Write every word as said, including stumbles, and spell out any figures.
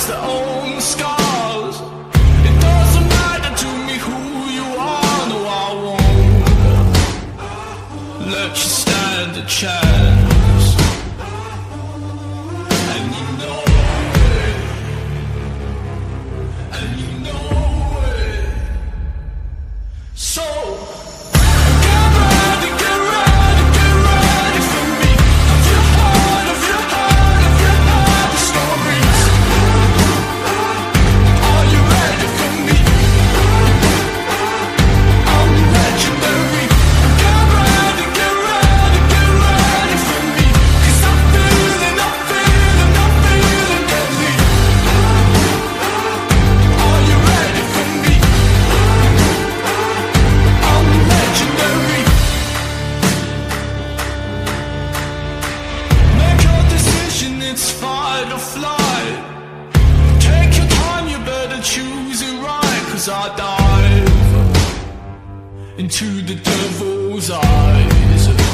eyes that own scars. It doesn't matter to me who you are. No, I won't let you stand a chance. And you know it. And you know it. So it's fight or flight. Take your time, you better choose it right. Cause I dive into the devil's eyes.